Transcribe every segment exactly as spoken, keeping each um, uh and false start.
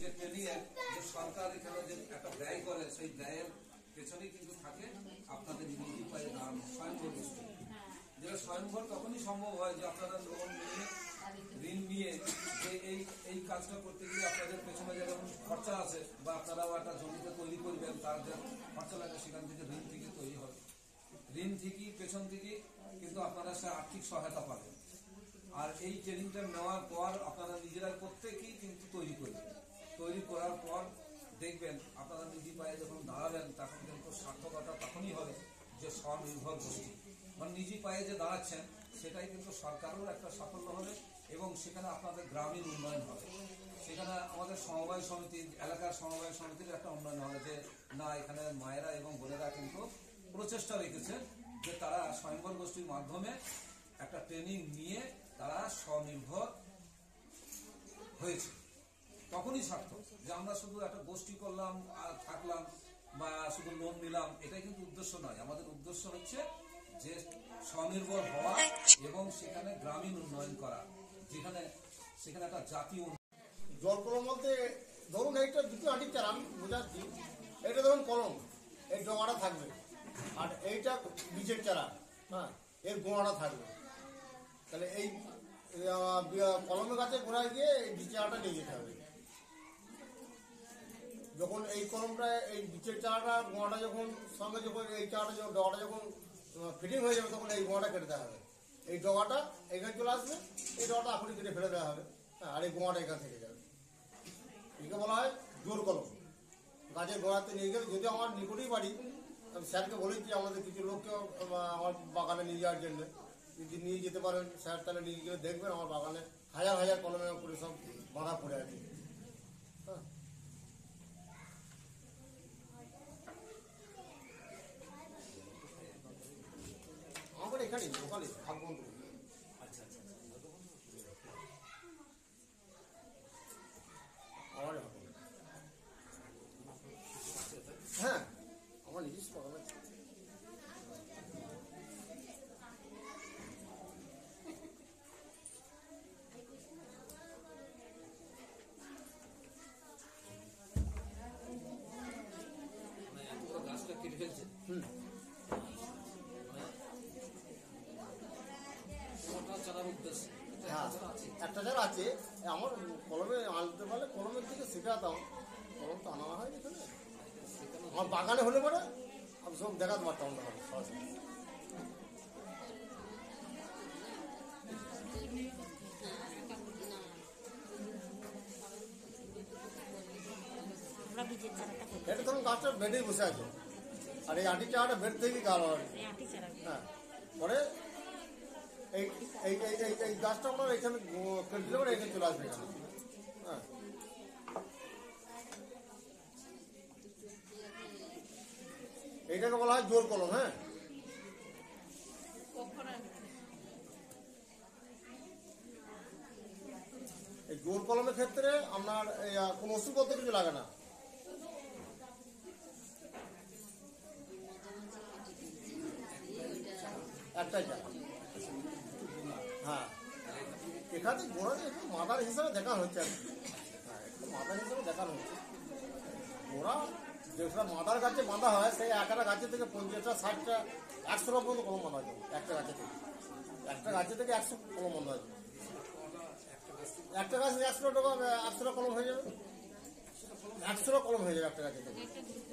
যে ট্রেনিং এর যে সরকার এখানে যে একটা ব্যয় করে সেই ব্যয়ের পেছনেই কিন্তু থাকে আপনাদের নিজেই পায়ে দাঁড়ানো স্বয়ংভর গোষ্ঠী। যেটা স্বয়ংভর তখনই সম্ভব হয় যে আপনারা লোন নিয়ে ঋণ নিয়ে যে এই এই কাজটা করতে গিয়ে আপনাদের পেছনে যেরকম খরচা আছে বা আপনারাও একটা জমিতে তৈরি করবেন তার যে খরচা লাগে সেখান থেকে ঋণ থেকে তৈরি হবে, ঋণ থেকেই পেছন থেকে কিন্তু আপনারা সে আর্থিক সহায়তা পাবেন। আর এই ট্রেনিংটা নেওয়ার পর আপনারা নিজেরা প্রত্যেকেই কিন্তু তৈরি করবেন, তৈরি করার পর দেখবেন আপনারা নিজে পায়ে যখন দাঁড়াবেন তখন কিন্তু সার্থকতা তখনই হবে যে স্বনির্ভর গোষ্ঠী মানে নিজে পায়ে যে দাঁড়াচ্ছেন সেটাই কিন্তু সরকারেরও একটা সাফল্য হবে এবং সেখানে আপনাদের গ্রামীণ উন্নয়ন হবে, সেখানে আমাদের সমবায় সমিতির এলাকার সমবায় সমিতির একটা উন্নয়ন হবে যে না এখানে মায়েরা এবং বোনেরা কিন্তু প্রচেষ্টা রেখেছে যে তারা স্বয়ংভর গোষ্ঠীর মাধ্যমে একটা ট্রেনিং নিয়ে তারা স্বনির্ভর হয়েছে। তখনই সার্থক যে আমরা শুধু একটা গোষ্ঠী করলাম আর থাকলাম বা শুধু লোন নিলাম, এটাই কিন্তু উদ্দেশ্য নয়। আমাদের উদ্দেশ্য হচ্ছে যে স্বনির্ভর হওয়া এবং সেখানে গ্রামীণ উন্নয়ন করা, যেখানে সেখানে একটা জাতীয় জলকলম বলতে ধরুন এইটা দুটো আঁটির চারা আমি বোঝাচ্ছি, এইটা ধরুন কলম, এই ডোঙাটা থাকবে আর এইটা বীজের চারা, হ্যাঁ এর গোড়াটা থাকবে। তাহলে এই কলমের গাছে গোড়ায় গিয়ে এই বীজ চারাটা নিয়ে যেতে হবে। যখন এই কলমটা এই বীজের চারাটা গোড়াটা যখন সঙ্গে যখন এই চারাটা যখন ডগাটা যখন ফিটিং হয়ে যাবে তখন এই গোড়াটা কেটে দেওয়া হবে, এই ডগাটা এখানে চলে আসবে, এই ডগাটা এখনই কেটে ফেলে দেওয়া হবে, হ্যাঁ আর এই গোড়াটা এখান থেকে যাবে। একে বলা হয় জোর কলম। গাছের গোড়াতে নিয়ে গেলে যদি আমার নিকটেই বাড়ি, আমি স্যারকে বলেছি আমাদের কিছু লোককে আমার বাগানে নিয়ে যাওয়ার জন্য, যদি নিয়ে যেতে পারেন স্যার তাহলে নিয়ে গেলে দেখবেন আমার বাগানে হাজার হাজার কলমের উপরে সব বাঁধা পড়ে আছে। হ্যাঁ আমার এখানে ওখানে ভাগবন্ধ। আচ্ছা আচ্ছা আমার হ্যাঁ আমার নিজস্ব বাগান আছে। গাছটা কেটে ফেলছে হুম হ্যাঁ একটা চারা আছে আমার কলমে আনতে পারলে কলমের দিকে শেখাতাম, কলম তো আনা হয় এখানে আমার বাগানে হলে পরে আমি সব দেখাতে পারতাম না সরাসরি। এটা ধরুন গাছটা বেডেই বসে আছে আর এই আটি চারাটা বেড থেকে গাড়ো আর হ্যাঁ পরে এই এই এই গাছটা আমরা এখানে কেটে দিলে এখানে চলে আসবে এখানে। হ্যাঁ এইটাকে বলা হয় জোর কলম। হ্যাঁ এই জোর কলমের ক্ষেত্রে আপনার কোনো ওষুধপত্র কিছু লাগে না। একটাই চারা হ্যাঁ এখানে গোড়া একটু মাদার হিসাবে দেখানো হচ্ছে আর কি। হ্যাঁ একটু মাদার হিসাবে দেখানো হচ্ছে। গোড়া যেটা মাদার গাছে বাঁধা হয় সেই একটা গাছের থেকে পঞ্চাশটা ষাটটা একশোটা পর্যন্ত কলম বাঁধা যায় একটা গাছে থেকে, একটা গাছে থেকে একশো কলম বাঁধা যায়। একটা গাছে একশোটা টাকা একশোটা কলম হয়ে যাবে, একশোটা কলম হয়ে যাবে একটা গাছে থেকে।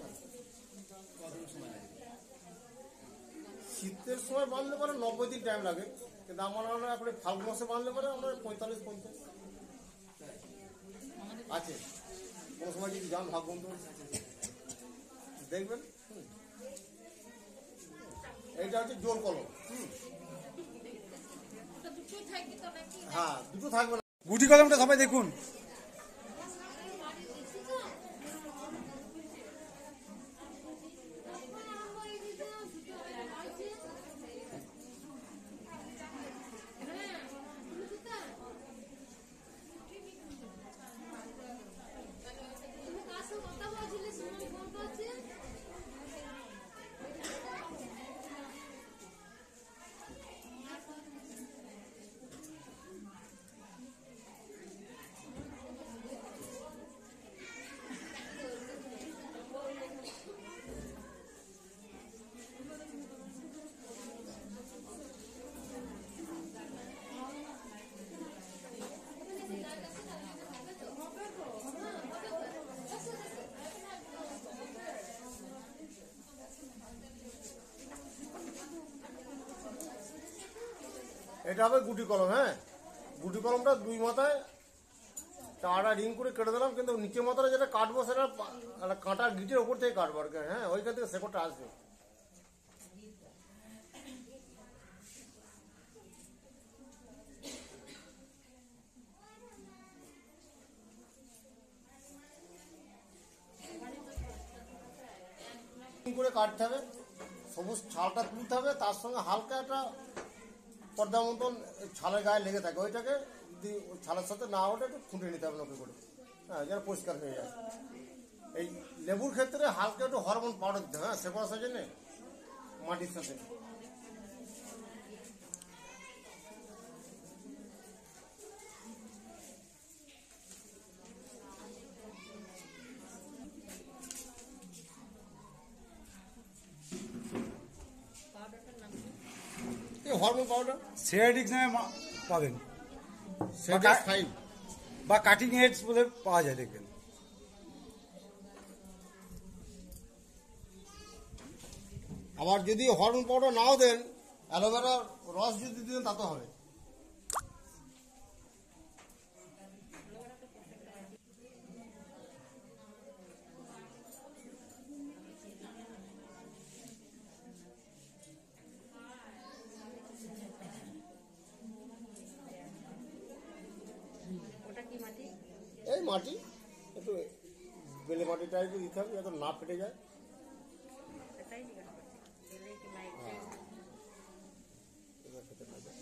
শীতের সময় বাঁধলে পরে নব্বই দিন টাইম লাগে, কিন্তু আমার এখন ফাল্গুন মাসে বাঁধলে পরে আমরা পঁয়তাল্লিশ পঞ্চাশ আছে। কোনো সময় যদি যান ভাগ বন্ধু দেখবেন। এইটা হচ্ছে জোর কলম। হ্যাঁ দুটো থাকবে না। গুটি কলমটা সবাই দেখুন। এটা হবে গুটি কলম। হ্যাঁ, গুটি কলমটা দুই মাথায় চারটা রিং করে কেটে দিলাম, কিন্তু নিচে মাথাটা যেটা কাটবো সেটা পা- একটা কাঁটার গিটের ওপর থেকে কাটবো আর কি। হ্যাঁ, ওইখান থেকে শেকড়টা আসবে। রিং করে কাটতে হবে, সবুজ ছালটা তুলতে হবে, তার সঙ্গে হালকা একটা পর্দা মতন এই ছালের গায়ে লেগে থাকে, ওইটাকে যদি ওই ছালের সাথে না ওঠে একটু খুঁটে নিতে হবে নৌকে করে। হ্যাঁ, যেন পরিষ্কার হয়ে যায়। এই লেবুর ক্ষেত্রে হালকা একটু হরমোন পাউডার দিতে হবে। হ্যাঁ, শেকড় আসার জন্যে মাটির সাথে। এই হরমোন পাউডার সেরাডিক্স নামে মা- পাবেন, সেটা ফাইভ। বা কাটিং এডস বলে পাওয়া যায় দেখবেন। আবার যদি হরমোন পাউডার নাও দেন, অ্যালোভেরা রস যদি দেন তাতে হবে। এই মাটি একটু বেলে মাটিটা একটু দিতে হবে যাতে না ফেটে যায়। এবার ফেটে না যায়।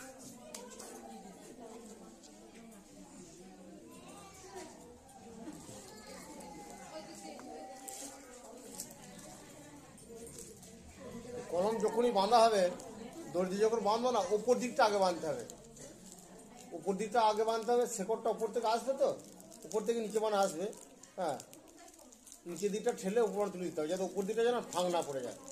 কলম যখনই বাঁধা হবে, দর্জি যখন বাঁধবো না, উপর দিকটা আগে বাঁধতে হবে। উপর দিকটা আগে বাঁধতে হবে, শেকড়টা উপর থেকে আসবে, তো উপর থেকে নিচে বানা আসবে। হ্যাঁ, নিচের দিকটা ঠেলে উপর তুলে দিতে হবে, যাতে উপর দিকটা যেন ফাঁক না পড়ে যায়।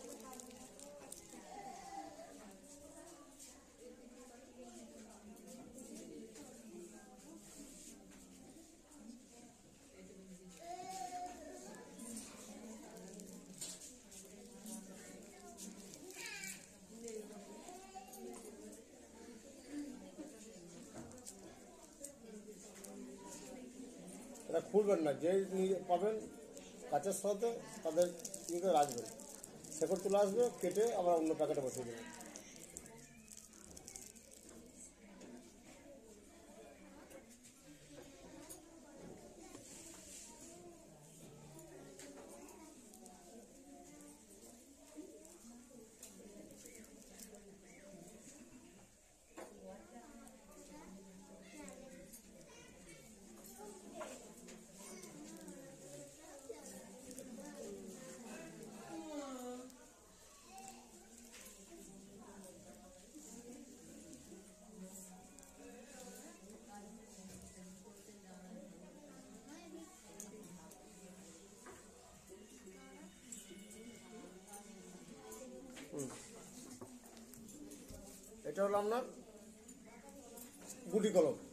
এটা খুলবেন না, যে নিয়ে পাবেন কাঁচের সাথে তাদের ইয়ে রাখবেন। শেকড় তুলে আসবে, কেটে আবার অন্য প্যাকেটে বসিয়ে দেবেন। এটা হলো আপনার গুটি কলম।